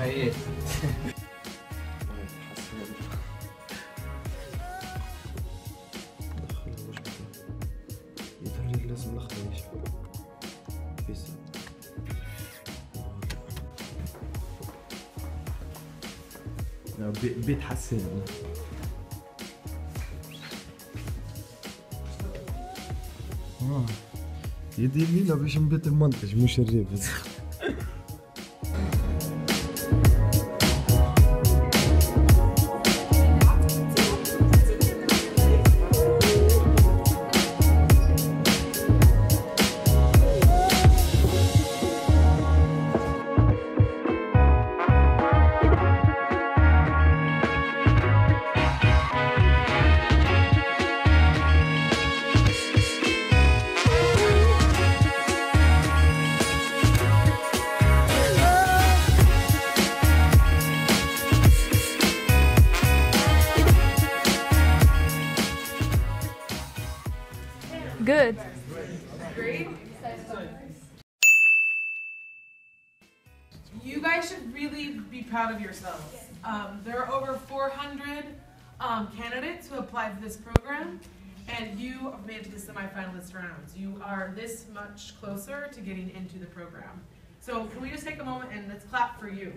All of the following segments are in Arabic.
حياتي. يدري لازم الاخضر يشبه بيسا. بيت حسان. يدي لينا باش نبيت المنتج مش الريبز. Good. Great. You guys should really be proud of yourselves. There are over 400 candidates who applied for this program, and you have made it to the semi-finalist rounds. You are this much closer to getting into the program. So can we just take a moment and let's clap for you.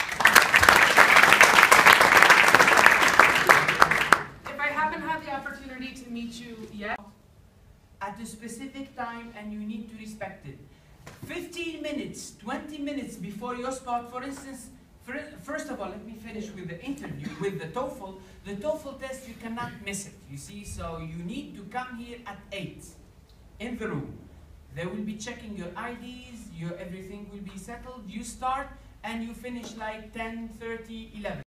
If I haven't had the opportunity to meet you yet, at a specific time, and you need to respect it. 15 minutes, 20 minutes before your spot, for instance, first of all, let me finish with the interview, with the TOEFL. The TOEFL test, you cannot miss it, you see? So you need to come here at 8 in the room. They will be checking your IDs, everything will be settled. You start and you finish like 10, 30, 11.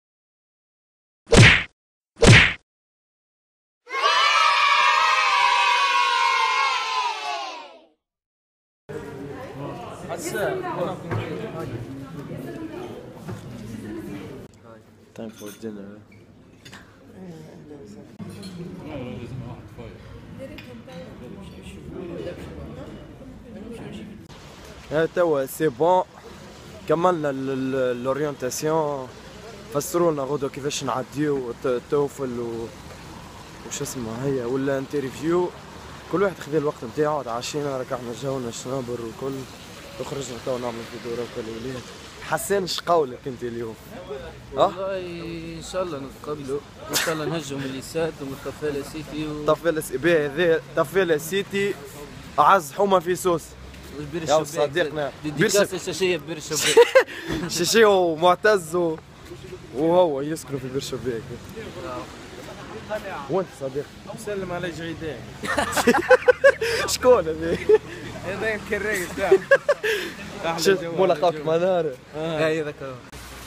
Time for dinner. توا سي بون كملنا الاورينتاسيون. فسرونا غدوه كيفاش نعديو التوفل وش اسمه هي ولا انترفيو. كل واحد خذ الوقت نتاعو. تعشينا ركعنا جونا شنابر وكل وخرجنا تو نعمل في دورة الولاد. حسان اش قولك انت اليوم؟ والله ان شاء الله نتقبلوا ان شاء الله نهجم الليسات ومطفالة سيتي طفالة باهي هذا طفالة سيتي اعز حومه في سوس. يا صديقنا ديديكاسة الشاشية ببير الشباك. شاشية ومعتز وهو يسكنوا في بير الشباك. وانت صديقي؟ مسلم على جعيدان. شكون هذا؟ هذا يمكن الرئيس تاعو. ملاقاك منار. اي ذاك هو.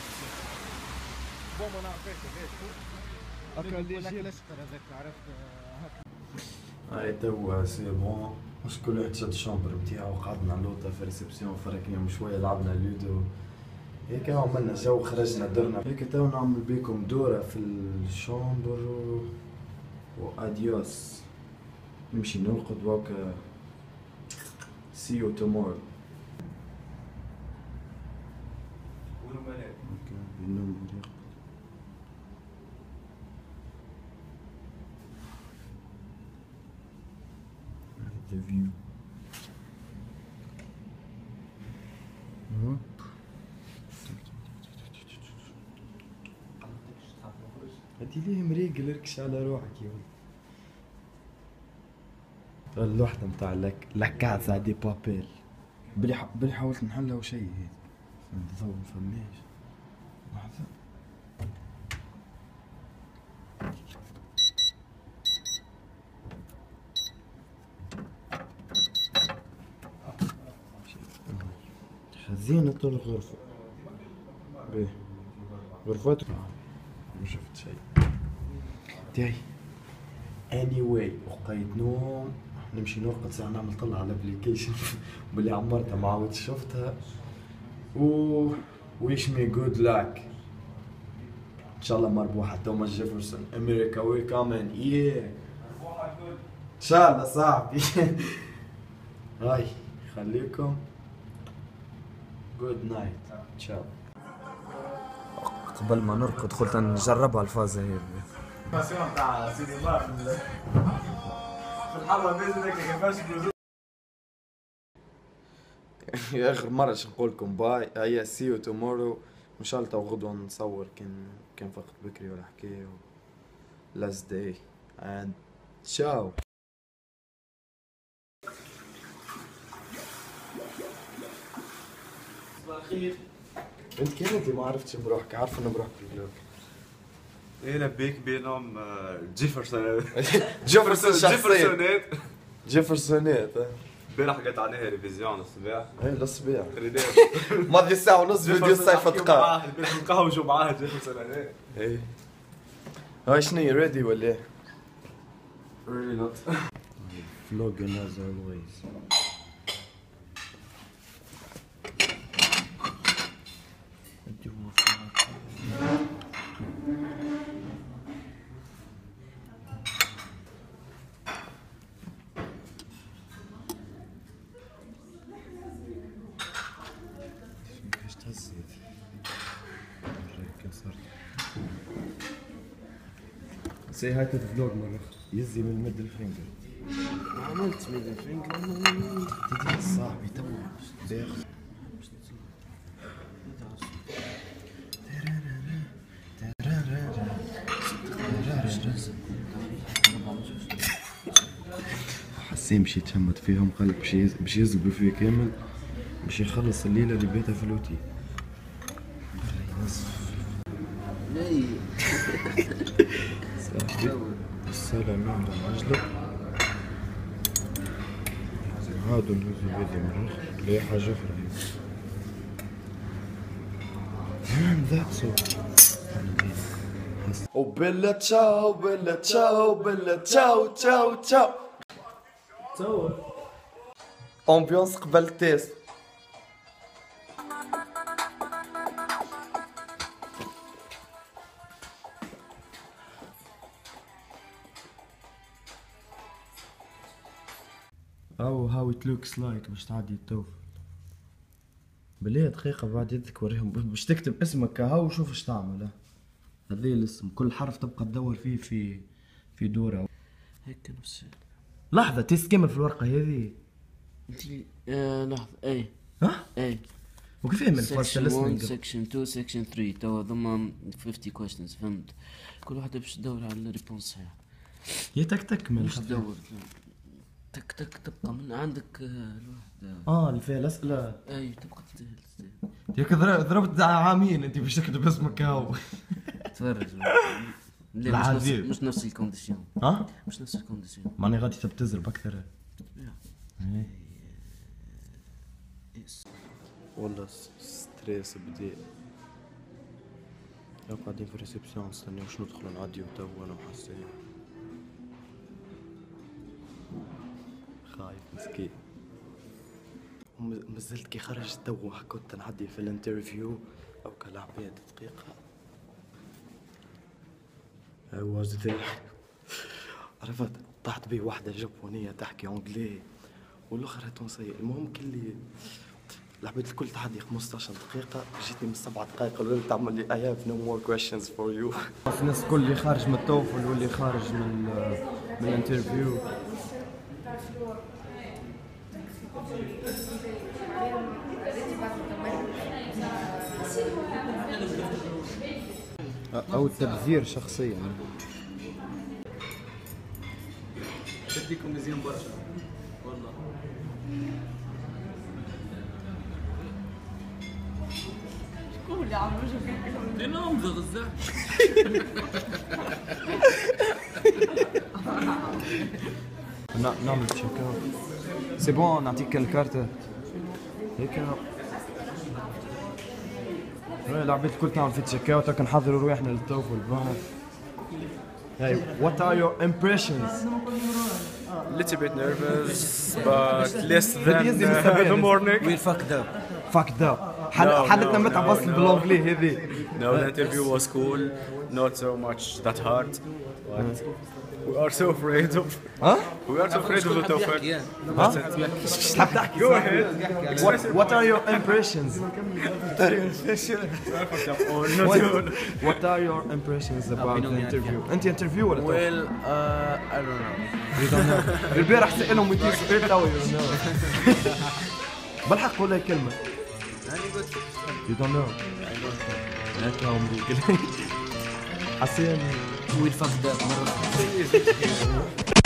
هاي توا سي بون مش كل واحد شد الشامبر نتاعو وقعدنا لوطا في ريسبسيون فركنا شويه لعبنا لودو هيك عملنا جو خرجنا درنا هيك توا نعمل بيكم دورة في الشامبر واديوس نمشي نرقد وهكا see you tomorrow. The view. هادي ليه مريقل اركش على روحك يا ولد. اللوحدة متاع لا كازا دي بابيل بلي حاولت نحلها وشي هيك الضوء مفهمناش لحظة. خزينة الغرفة باهي غرفات ما شفت شي تاي anyway وقيت نوم نمشي نرقد ساعة نعمل طلع على الابليكيشن باللي عمرتها ما عاودت شفتها wish me good luck ان شاء الله مربوحة توماس جيفرسون امريكا وي كامن ان شاء الله صاحبي. هاي خليكم good night ciao. قبل ما نرقد قلت نجربها الفازة هذه. تاع سينما في الحلوة نزلك كيفاش اخر مرة نقول لكم باي. هيا سي يو تومورو. ان شاء الله غدوة نصور كان فقط بكري ولا حكاية. last day and ciao. انت كنتي ما عرفتش بروحك، عارف انه بروحك في الفلوج. انا بيك بينهم جيفرسون جيفرسونات جيفرسونات. امبارح قعدت عليها ريفيزيون الصباح. اي للصباح ماضي ساعة ونص فيديو صيفة تقاع. نقهوى شو معاه جيفرسونات. اي هاي شنو ريدي ولا ايه؟ Really not. vlogging as always. كيفاش تهزيت؟ سي هاي الفلوج مرة يزي من الميدل فينجر. عملت ميدل فينجر تدي صاحبي تو داخل. حسين مشي تشمت فيهم قال باش يزقوا فيه كامل باش يخلص الليلة اللي بيتها في الأوتيل. لا السلام عند العجلة عادوا نهزوا بيدي من الآخر لا حاجة أخرى. And that's all. وبلا تشاو بلا تشاو بلا تشاو تشاو تشاو. تصور امبيونس قبل التيست. أو how it looks like باش تعدي التوفل. بليه دقيقة بعد يدك وريهم باش تكتب اسمك كهو وشوف اش تعمل. هذي الاسم كل حرف تبقى تدور فيه في دورة. هيك نفس لحظة تيست كامل في الورقة هذه. انتي لحظة اي ها؟ اي وكيف يعمل فاست section 1 listening؟ section 2 section 3 توا ضمن 50 questions فهمت. كل واحدة باش تدور على الريبونس صحيح. هي تك من باش تدور تك تك تبقى من عندك الوحدة. اللي فيها الأسئلة. اي تبقى تستاهل. ياك ضربت عامين انت باش تكتب اسمك هاو. تفرج العذيب. مش نفس الكونديسيون. مش نفس الكونديسيون. ماني غادي تبتزر بأكثر. والله ستريس بدي. لو قاعدين في ريسبسيون نستناو باش ندخلو نعديو تو انا وحسين. خايف مسكين. ومازلت كي خرجت تو كنت نعدي في الانترفيو او كالعباد دقيقة. واجد عرفت طاحت بي واحدة جابونية تحكي انجلي والاخرى تونسية. المهم كلي العباد الكل تحدي 15 دقيقة. جيتني من 7 دقائق قالوا لي تعمل لي I have no more questions for you. الناس الكل اللي خارج من التوفل واللي خارج من الانترفيو. او التبذير شخصيا. تديكم مزيان برشا والله. شكون اللي عملوا وجهك؟ انا مغزى. نعمل تشيك اوت. سي بون نعطيك الكارت هيك. العباد الكل تعمل في تشيك اوت. هاكا نحضروا رواحنا للتوفل البحث. Hey, what are your impressions? Little bit nervous, but less than the morning. We fucked up. Fucked up. حالتنا متعب وصل بالانجلي هذي. No, the interview was cool, not so much that hard, but We are so afraid of. ها؟ We are so afraid of the TOEFL. ايش تحب تحكي؟ Go ahead. What are your impressions? What are your impressions about the interview? أنت interview ولا TOEFL؟ Well, I don't know. You don't know. البارح سألهم 200 سؤال توا you don't know. بالحق قول لي كلمة. You don't know. هاك عمري. حسين ويل فاك ذات مرة.